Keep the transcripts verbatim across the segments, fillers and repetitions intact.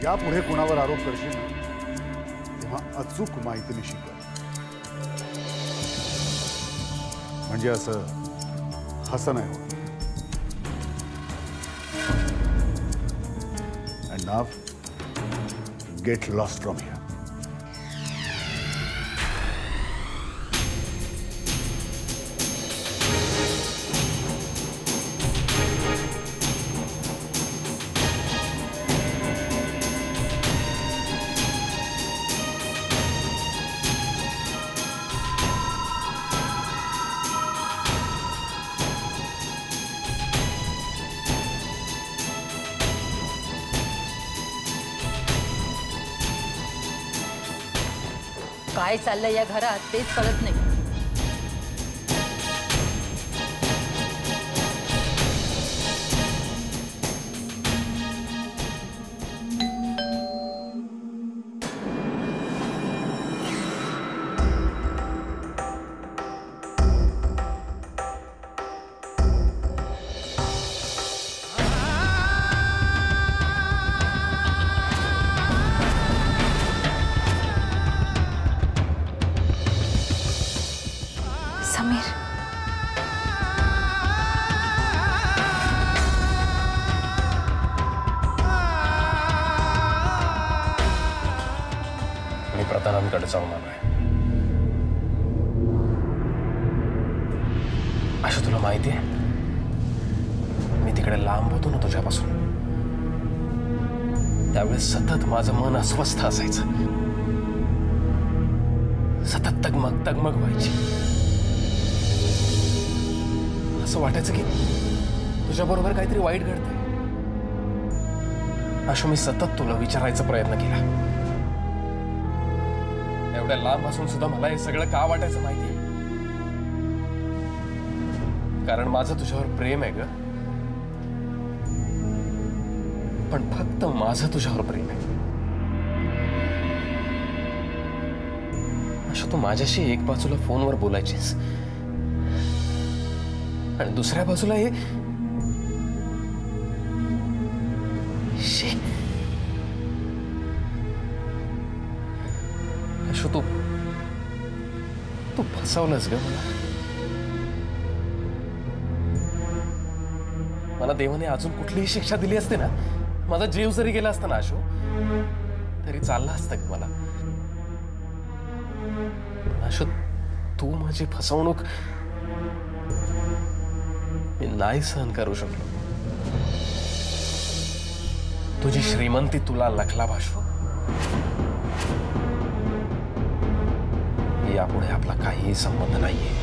यापुढे कोणावर आरोप करशील तेव्हा अचूक माहितीनिशी कर, म्हणजे असं हसं नाही होत. And now get lost from here. काय चाललंय या घरात तेच कळत नाही. समीर, मी प्रधानांकडे जाऊन आलोय. अशा तुला माहिती आहे, मी तिकडे लांब होतो ना तुझ्यापासून, त्यावेळेस सतत माझं मन अस्वस्थ असायचं. सतत तगमग तगमग व्हायची. असं वाटायचं की तुझ्याबरोबर काहीतरी वाईट घडतंय. अशो, मी सतत तुला विचारायचा प्रयत्न केला. एवढ्या लांब असून सुद्धा मला हे सगळं का वाटायचं माहिती आहे? कारण माझं तुझ्यावर प्रेम आहे ग, पण फक्त माझं तुझ्यावर प्रेम आहे. अशो, तू माझ्याशी एक बाजूला फोनवर बोलायचीस आणि दुसऱ्या बाजूला हे अशो, तू तू फसवलंस ग मला. मला देवाने अजून कुठलीही शिक्षा दिली असते ना, माझा जीव जरी गेला असता ना अशो, तरी चाललं असतं ग मला. अशो, तू माझी फसवणूक मी नाही सहन करू शकलो. तुझी श्रीमंती तुला लखला भाषो. यापुढे आपला काहीही संबंध नाहीये.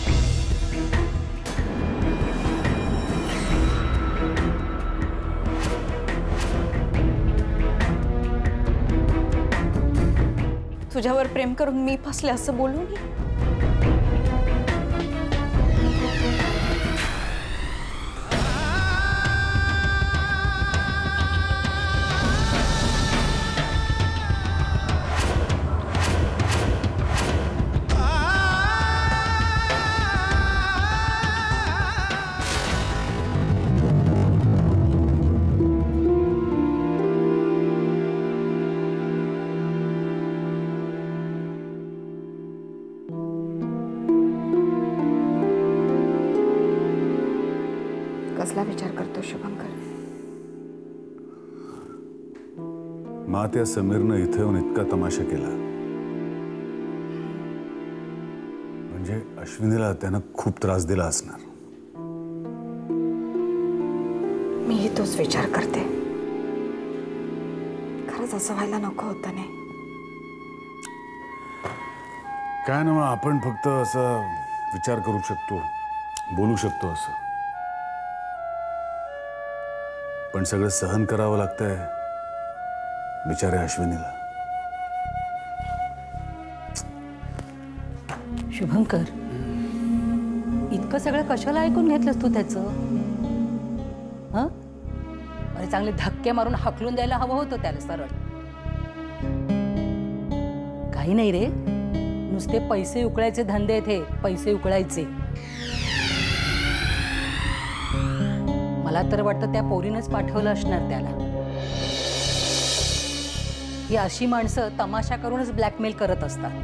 तुझ्यावर प्रेम करून मी फसले असं बोलू नये. कसला विचार करतो शुभंकर? मा त्या समीरनं इथे येऊन इतका तमाशा केला म्हणजे अश्विनीला त्यानं खूप त्रास दिला असणार. मी तोच विचार करते. खरंच असं व्हायला नको होतं. नाही काय ना, आपण फक्त असं विचार करू शकतो, बोलू शकतो असं, पण सगळं सहन करावं लागतंय बिचारे अश्विनीला. शुभंकर, इतकं सगळं कशाला ऐकून घेतलंस तू त्याचं? हं? अरे चांगले धक्के मारून हकलून द्यायला हवं होतं त्याला सरळ. काही नाही रे, नुसते पैसे उकळायचे धंदे थे, पैसे उकळायचे. मला तर वाटतं त्या पोरीनंच पाठवलं असणार त्याला. ही अशी माणसं तमाशा करूनच ब्लॅकमेल करत असतात.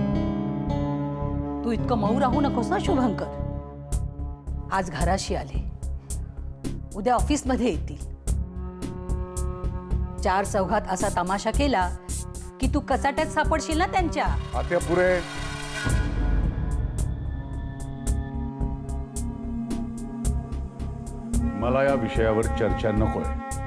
तू इतकं मऊ राहू नकोस ना शुभंकर. आज घराशी आले, उद्या ऑफिसमध्ये येतील. चार चौघात असा तमाशा केला की तू कचाट्यात सापडशील ना त्यांच्या. आत्या पुरे. मला या विषयावर चर्चा नकोय.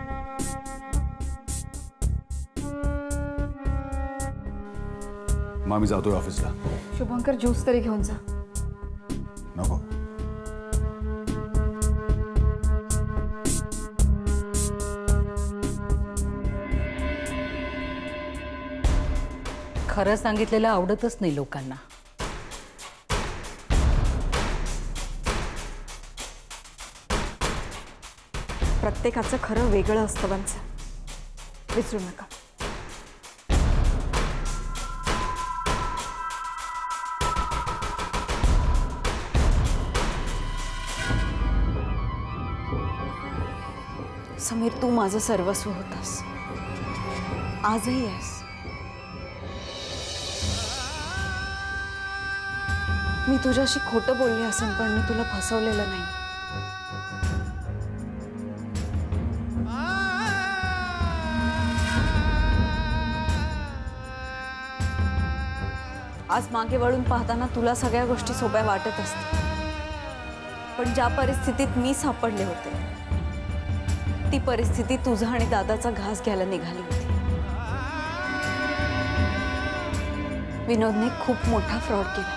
मग मी जातोय ऑफिसला. शुभंकर ज्यूस तरी घेऊन जा. नको. खरं सांगितलेलं आवडतच नाही लोकांना. प्रत्येकाचं खरं वेगळं असतं बंच, विसरू नका. समीर, तू माझं सर्वस्व होतास, आजही आहेस. मी तुझ्याशी खोटं बोलले असेल, पण मी तुला फसवलेलं नाही. आज मागे वळून पाहताना तुला सगळ्या गोष्टी सोप्या वाटत असतील, पण ज्या परिस्थितीत मी सापडले होते ती परिस्थिती तुझा आणि दादाचा घास घ्यायला निघाली होती. विनोदने खूप मोठा फ्रॉड केला.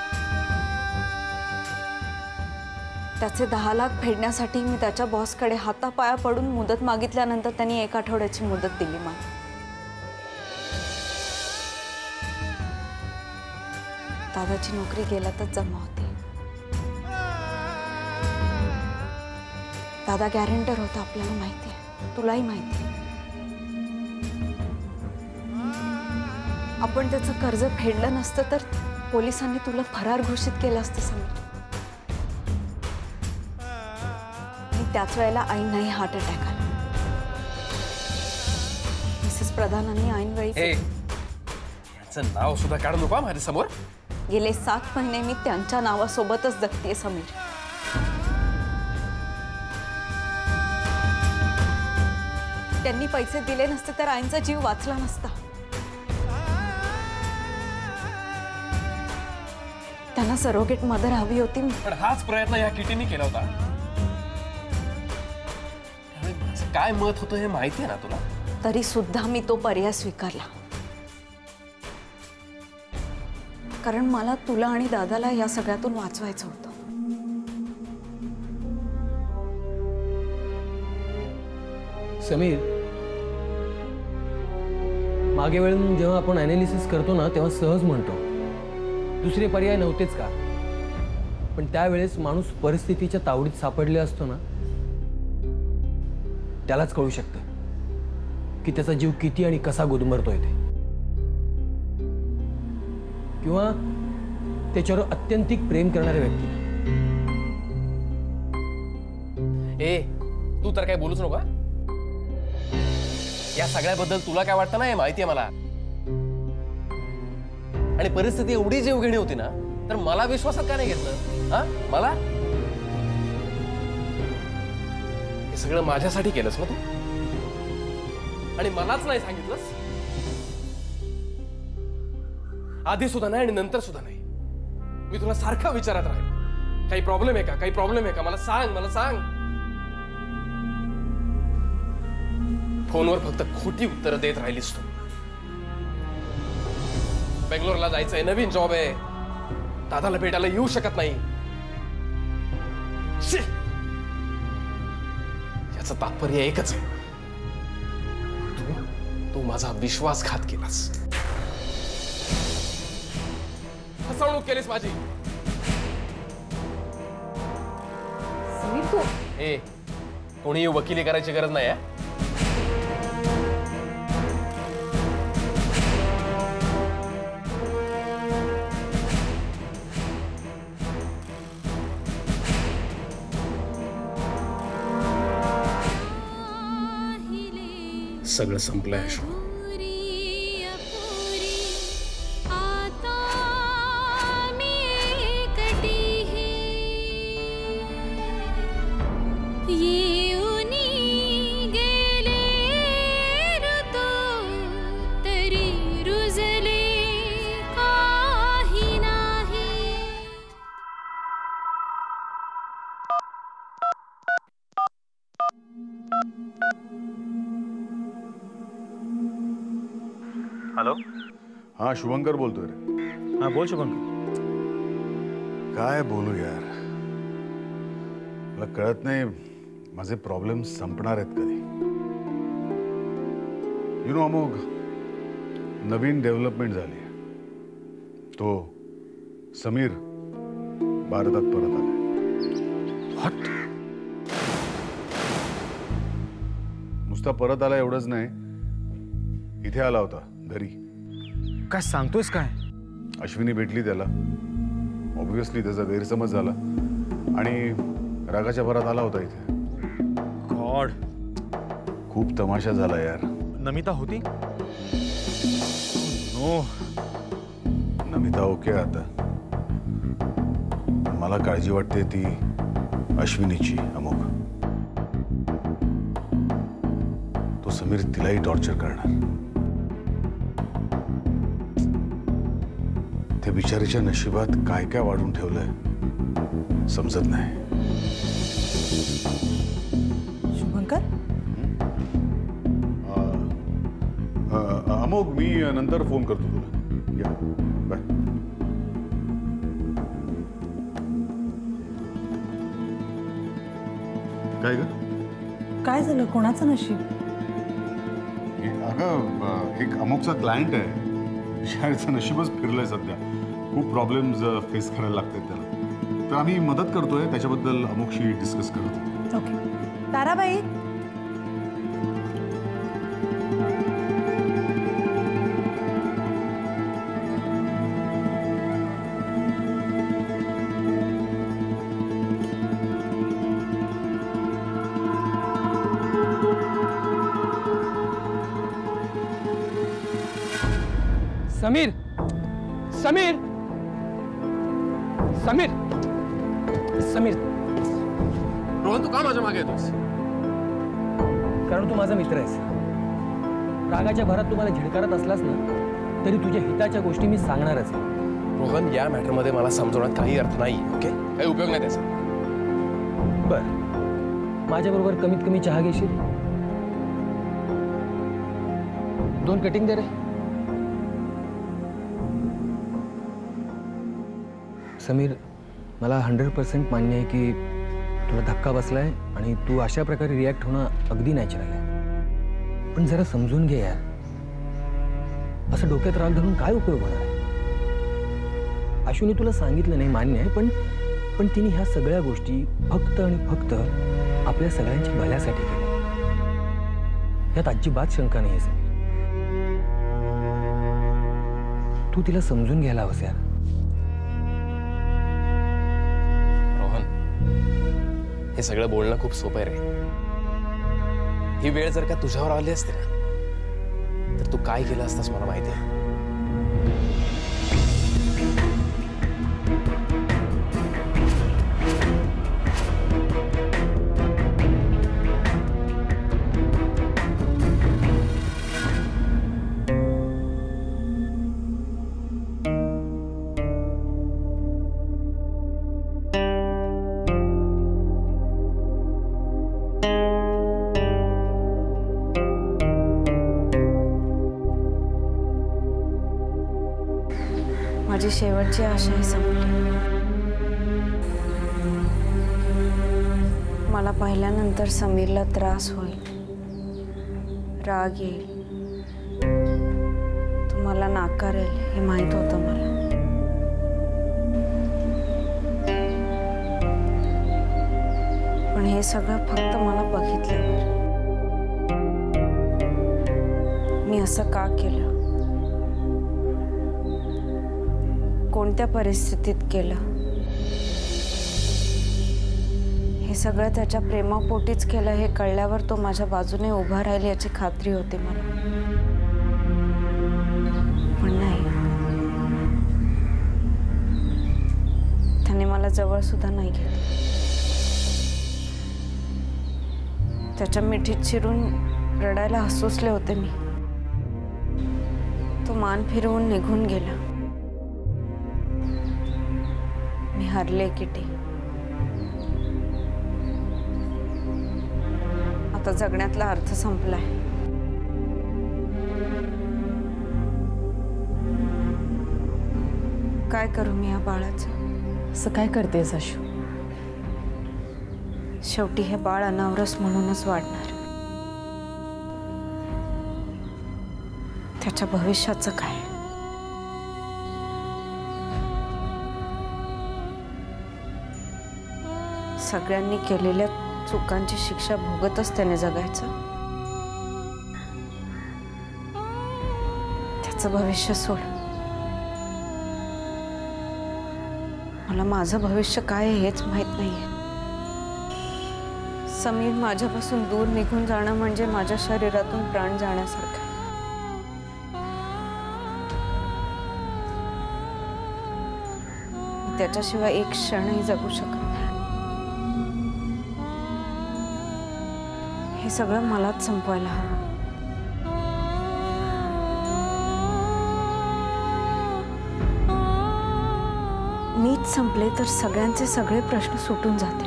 त्याचे दहा लाख फेडण्यासाठी मी त्याच्या बॉसकडे हातापाया पडून मुदत मागितल्यानंतर त्यांनी एक आठवड्याची मुदत दिली मला. दादाची नोकरी गेला तर जमा होते. दादा गॅरेंटर होता, आपल्याला माहिती आहे, तुलाही माहिती आहे. आपण त्याचं कर्ज फेडलं नसतं तर पोलिसांनी तुला फरार घोषित केलं असतं समीर. त्याच वेळेला आईंनाही हार्ट अटॅक आला. मिसेस प्रधानांनी ऐनवेळी. याचं नाव सुद्धा काढू नका माझ्या समोर. गेले सात महिने मी त्यांच्या नावासोबतच जगतेय समीर. त्यांनी पैसे दिले नसते तर आईंचा जीव वाचला नसता. त्यांना सरोगेट मदर हवी होती, पण हाच प्रयत्न या किटीने केला होता. काय मत होतं हे माहिती आहे ना तुला. तरी सुद्धा मी तो पर्याय स्वीकारला, कारण मला तुला आणि दादाला या सगळ्यातून वाचवायचं होतं. समीर, मागे वेळून जेव्हा आपण ॲनालिसिस करतो ना तेव्हा सहज म्हणतो दुसरे पर्याय नव्हतेच का. पण त्यावेळेस माणूस परिस्थितीच्या तावडीत सापडले असतो ना, त्यालाच कळू शकतं की त्याचा जीव किती आणि कसा गुदमरतोय ते, किंवा त्याच्यावर अत्यंतिक प्रेम करणाऱ्या व्यक्ती. ए, तू तर काय बोलूच नका. या सगळ्याबद्दल तुला काय वाटतं ना हे माहिती आहे मला. आणि परिस्थिती एवढी जीवघेणी होती ना, तर मला विश्वासात का नाही घेतलं? हा, मला हे सगळं माझ्यासाठी केलंस ना तू, आणि मलाच नाही सांगितलंस. आधी सुद्धा नाही आणि नंतर सुद्धा नाही. मी तुला सारखा विचारत राहील, काही प्रॉब्लेम आहे का, काही प्रॉब्लेम आहे का, मला सांग, मला सांग. फोनवर फक्त खोटी उत्तर देत राहिलीस तू. बेंगलोरला जायचंय, नवीन जॉब आहे, दादाला भेटायला येऊ शकत नाही. याचं तात्पर्य एकच आहे, तू तू माझा विश्वासघात केलास, फसवणूक केलीस माझी. समीर, तू ए, कोणीही वकिली करायची गरज नाही आहे. सगळं संपलंय. हॅलो. हा शुभंकर बोलतोय रे. हां बोल शुभंकर. काय बोलू यार, मला कळत नाही माझे प्रॉब्लेम संपणार आहेत कधी. यु नो अमोघ, नवीन डेव्हलपमेंट झाली. तो समीर भारतात परत आलाय. व्हॉट? नुसता परत आला एवढंच नाही, इथे आला होता घरी. काय सांगतोयस काय? अश्विनी भेटली त्याला. ऑब्व्हियसली त्याचा गैरसमज झाला आणि रागाच्या भरात आला होता इथे. गॉड. खूप तमाशा झाला यार. नमिता होती? नो. नमिता ओके आता. मला काळजी वाटते ती अश्विनीची. अमोघ, तो समीर तिलाही टॉर्चर करणार. त्या बिचारीच्या नशिबात काय काय वाढून ठेवलंय समजत नाही. शुभंकर, अमोघ, मी नंतर फोन करतो तुला. या बाय. काय ग? काय झालं? कोणाचं नशीब? अगं, एक अमोघचा क्लायंट आहे. शाळेचं नशीबच फिरलंय सध्या. खूप प्रॉब्लेम्स फेस करायला लागतात त्याला. तर आम्ही मदत करतोय. त्याच्याबद्दल अमोघशी डिस्कस करत होतो. ओके. ताराबाई, समीर, समीर, समीर, समीर. रोहन, तू का माझ्या मागे येतोस? कारण तू माझा मित्र आहेस. रागाच्या भरात तुम्हाला झिडकारत असलास ना तरी तुझ्या हिताच्या गोष्टी मी सांगणारच. रोहन, या मॅटरमध्ये मला समजवण्यात काही अर्थ नाही. ओके, काही उपयोग नाही त्याचा. बर, माझ्याबरोबर कमीत कमी चहा घेशील? दोन कटिंग दे रे. समीर, मला हंड्रेड पर्सेंट मान्य आहे की तुला धक्का बसलाय आणि तू अशा प्रकारे रिॲक्ट होणं अगदी नॅचरल आहे. पण जरा समजून घे यार, असं डोक्यात राग धरून काय उपयोग होणार आहे? अश्विनी तुला सांगितलं नाही, मान्य आहे, पण पण तिने ह्या सगळ्या गोष्टी फक्त आणि फक्त आपल्या सगळ्यांच्या भल्यासाठी केल्या. यात अजिबात शंका नाही आहे समीर. तू तिला समजून घ्यायला हवंस यार. हे सगळं बोलणं खूप सोपं आहे रे. ही वेळ जर का तुझ्यावर आली असते ना तर तू काय केलं असतास मला माहिती आहे. माझी शेवटची आशाही संपली. मला पाहिल्यानंतर समीरला त्रास होईल, राग येईल, तो मला नाकारेल हे माहित होतं मला. पण हे सगळं फक्त मला बघितल्यावर. मी असं का केलं? कोणत्या परिस्थितीत केलं? हे सगळं त्याच्या प्रेमापोटीच केलं हे कळल्यावर तो माझ्या बाजूने उभा राहील याची खात्री होती मला. पण नाही, त्याने मला जवळ सुद्धा नाही घेतलं. त्याच्या मिठीत शिरून रडायला हसूसले होते मी. तो मान फिरवून निघून गेला. मी हरले किटी. आता जगण्यातला अर्थ संपलाय. काय करू मी या बाळाचं? असं काय करतेस आशू? शेवटी हे बाळ अनावरस म्हणूनच वाढणार. त्याच्या भविष्याचं काय? सगळ्यांनी केलेल्या चुकांची शिक्षा भोगतच त्याने जगायचं. त्याचं भविष्य सोड. मला माझं भविष्य काय आहे हेच माहित नाहीये. समीर माझ्यापासून दूर निघून जाणं म्हणजे माझ्या शरीरातून प्राण जाण्यासारखं. त्याच्याशिवाय एक क्षणही जगू शकत नाही. हे सगळं मलाच संपवायला हवं. मीच संपले तर सगळ्यांचे सगळे प्रश्न सुटून जातील.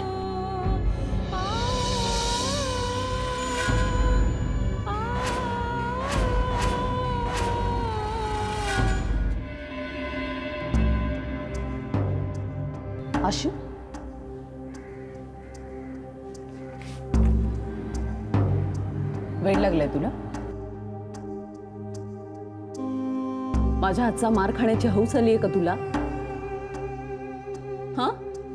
आशू, वेळ लागलाय तुला? माझ्या हातचा मार खाण्याची हौस आली आहे का तुला? हा,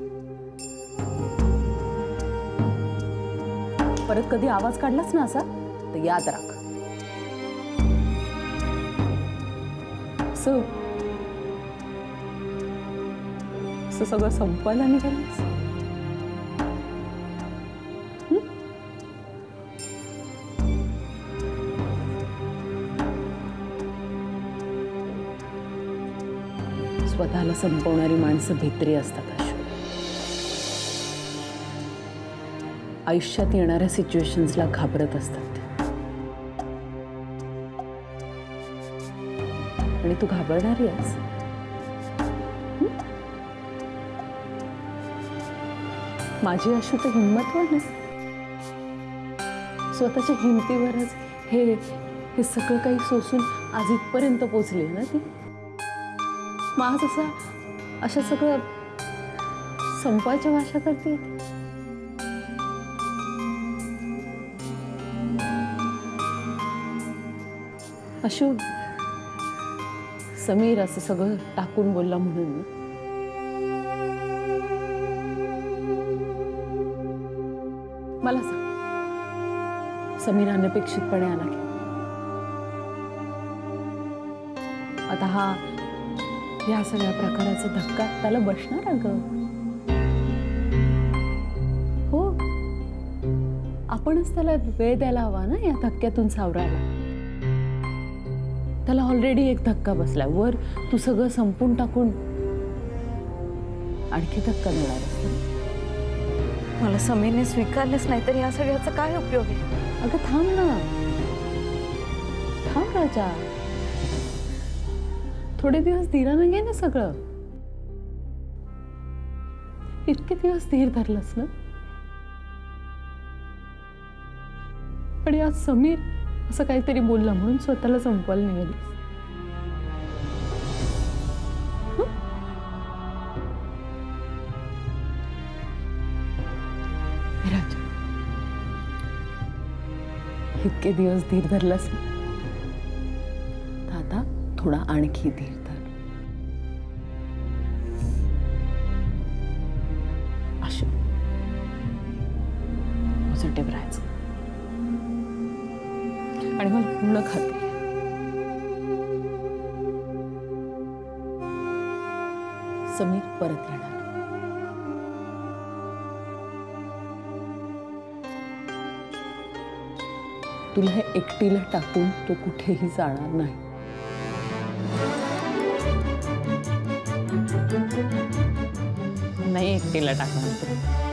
परत कधी आवाज काढलास ना असा तर याद राख. असं असं सगळं संपवायला निघालीस? स्वतःला संपवणारी माणसं भित्री असतात आशू. आयुष्यात येणाऱ्या सिच्युएशन्सला घाबरत असतात ते. आणि तू घाबरणारी आहेस. माझी आशू तर हिंमतवान आहे. स्वतःच्या हिमतीवरच हे हे सगळं काही सोसून आज इथपर्यंत पोचली ना ती. मग आज असं अशा सगळं संपायच्या भाषा करते. आशू, समीर असं सगळं टाकून बोलला म्हणून ना मला सांग, समीर अनपेक्षितपणे आला की आता हा या सगळ्या प्रकाराचा धक्का त्याला बसणार अगं? हो, आपणच त्याला वेळ द्यायला हवा ना या धक्क्यातून सावरायला. त्याला ऑलरेडी एक धक्का बसलाय. वर तू सगळं संपून टाकून आणखी धक्का देणार आहेस. मला समीरने स्वीकारलंच नाही तर या सगळ्याचा काय उपयोग आहे? अगं थांब ना, थांब राजा. थोडे दिवस धीरानं घे ना सगळं. इतके दिवस धीर धरलंस ना, आणि आज समीर असं काहीतरी बोलला म्हणून स्वतःला संपवायला निघालीस. राजा, इतके दिवस धीर धरलास ना, तर आता थोडा आणखी धीर धर. आशू, पॉझिटिव्ह राहायचं. आणि मला पूर्ण खात्री आहे समीर परत येणार. तुला हे एकटीला टाकून तो कुठेही जाणार नाही. नाही एकटीला टाकणार.